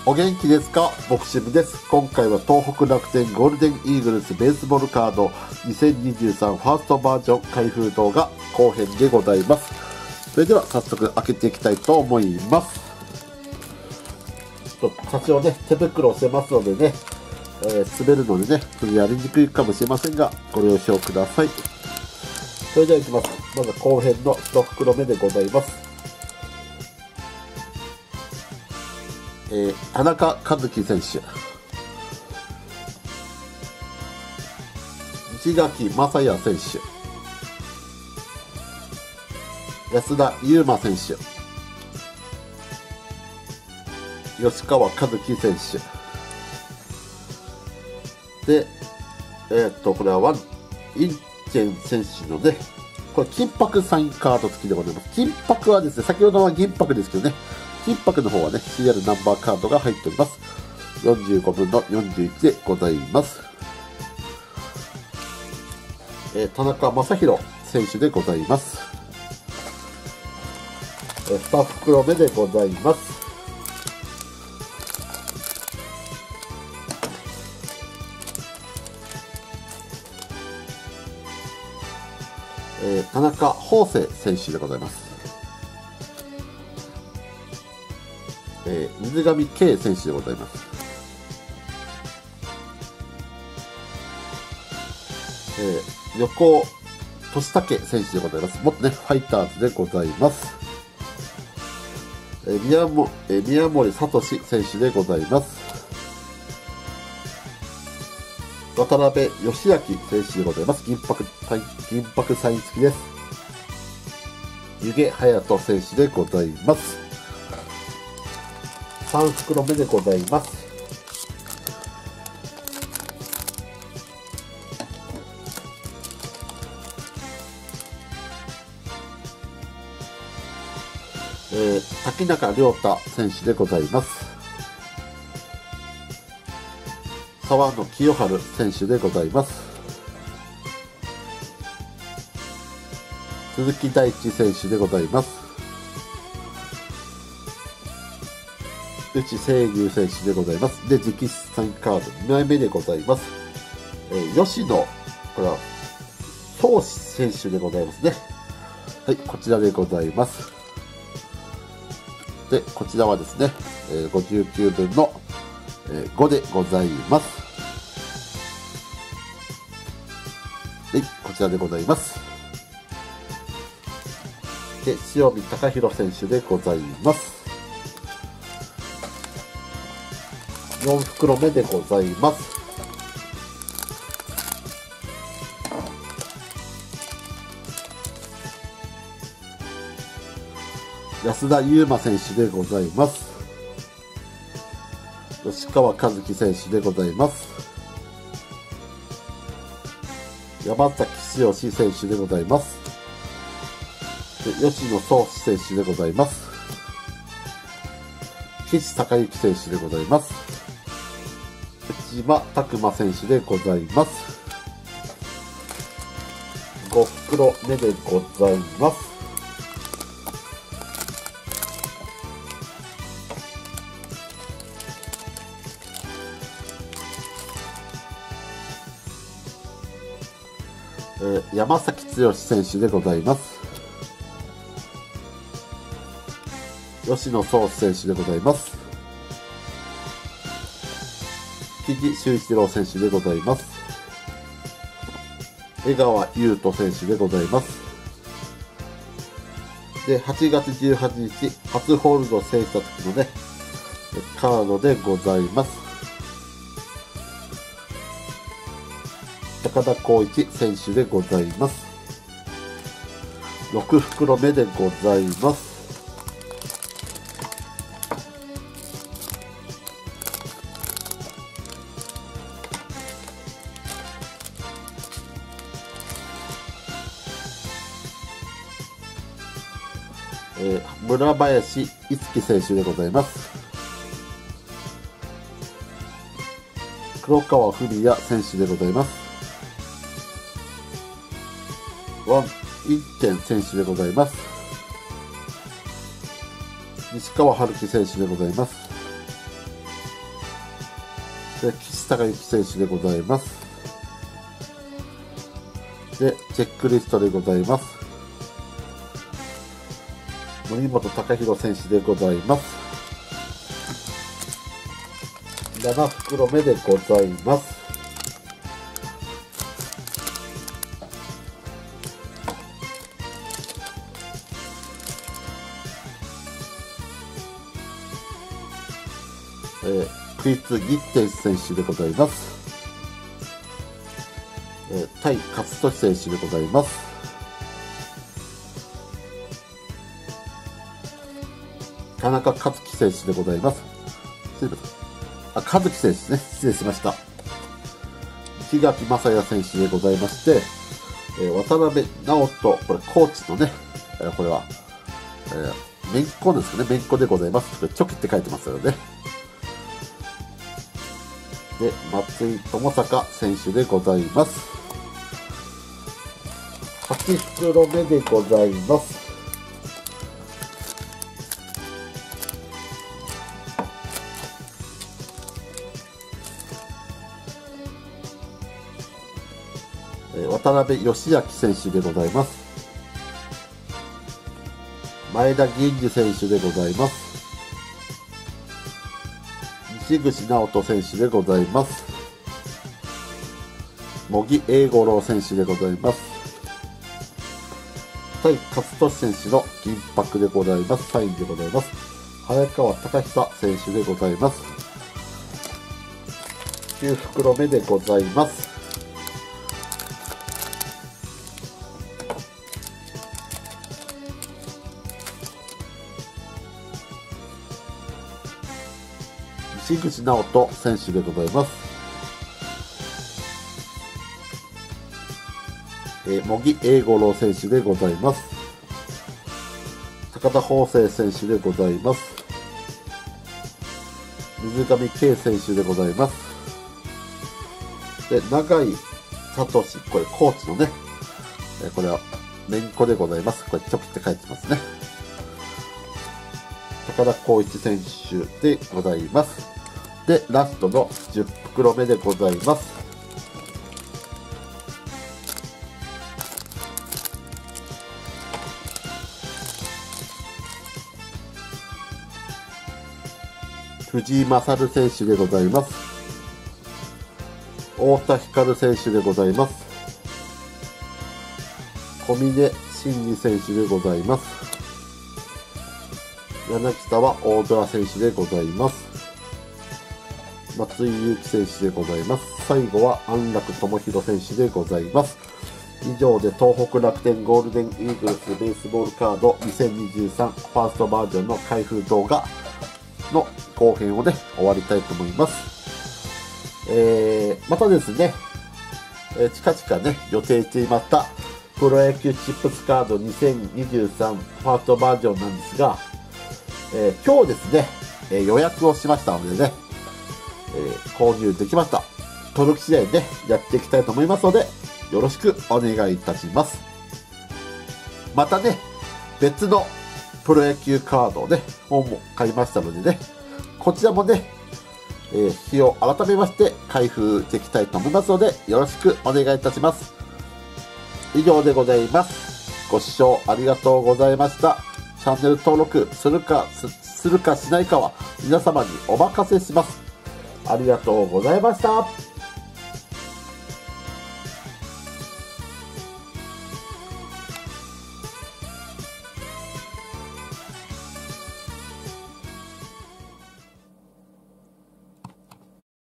お元気ですか？ボクシムです。今回は東北楽天ゴールデンイーグルスベースボールカード2023ファーストバージョン開封動画後編でございます。それでは早速開けていきたいと思います。多少ね、手袋をしてますのでね、滑るのでね、ちょっとやりにくいかもしれませんが、ご了承ください。それではいきます。まず後編の1袋目でございます。田中和樹選手、西垣正也選手、安田悠馬選手、吉川和樹選手で、これはワン・インチェン選手のね、これ金箔サインカード付きでございます。金箔はですね、先ほどは銀箔ですけどね、金箔の方はね、CR ナンバーカードが入っております。45分の41でございます。田中将大選手でございます。2袋目でございます。田中豊成選手でございます。水上圭選手でございます。横尾俊武選手でございます。元ね、ファイターズでございます。宮森聡選手でございます。渡辺義明選手でございます。銀箔サイン付きです。湯気隼人選手でございます。3袋目でございます。滝中亮太選手でございます。沢野清春選手でございます。鈴木大地選手でございます。内清流選手でございます。で、直筆サインカード2枚目でございます。吉野、これは、宗志選手でございますね。はい、こちらでございます。で、こちらはですね、59分の5でございます。はい、こちらでございます。で、塩見隆弘選手でございます。4袋目でございます。安田悠馬選手でございます。吉川和樹選手でございます。山崎剛選手でございます。で、吉野宗志選手でございます。岸孝之選手でございます。内島拓磨選手でございます。5袋目でございます。山崎剛選手でございます。吉野宗志選手でございます。木地修一郎選手でございます。江川優斗選手でございます。で、8月18日、初ホールド制した時のね、カードでございます。高田光一選手でございます。6袋目でございます。村林一樹選手でございます。黒川文也選手でございます。ワン・インチェン選手でございます。西川春樹選手でございます。 で、岸孝之選手でございます。で、チェックリストでございます。森本隆弘選手でございます。7袋目でございます。クリス・ギッテン選手でございます。対勝利選手でございます。田中和樹選手でございます。和樹選手ですね。失礼しました。檜垣正也選手でございまして、渡辺直人、これコーチのね、これは、めんこですかね。めんこでございます。これチョキって書いてますよね。で、松井友坂選手でございます。8袋目でございます。渡辺義明選手でございます。前田銀次選手でございます。西口直人選手でございます。茂木栄五郎選手でございます。対勝利選手の銀箔でございます。サインでございます。早川隆久選手でございます。9袋目でございます。西口直人選手でございます。茂木栄五郎選手でございます。高田芳生選手でございます。水上圭選手でございます。で、永井聡、これコーチのね、これはめんこでございます。これチョキって書いてますね。高田光一選手でございます。で、ラストの10袋目でございます。藤井勝選手でございます。太田光選手でございます。小峰真二選手でございます。柳沢大空選手でございます。松井裕樹選手でございます。最後は安楽智弘選手でございます。以上で東北楽天ゴールデンイーグルスベースボールカード2023ファーストバージョンの開封動画の後編をね、終わりたいと思います。またですね、近々ね、予定していましたプロ野球チップスカード2023ファーストバージョンなんですが、今日ですね、予約をしましたのでね、購入できました。登録次第でやっていきたいと思いますので、よろしくお願いいたします。またね、別のプロ野球カードをね、本も買いましたのでね、こちらもね、日を改めまして開封していきたいと思いますので、よろしくお願いいたします。以上でございます。ご視聴ありがとうございました。チャンネル登録するかしないかは皆様にお任せします。ありがとうございました。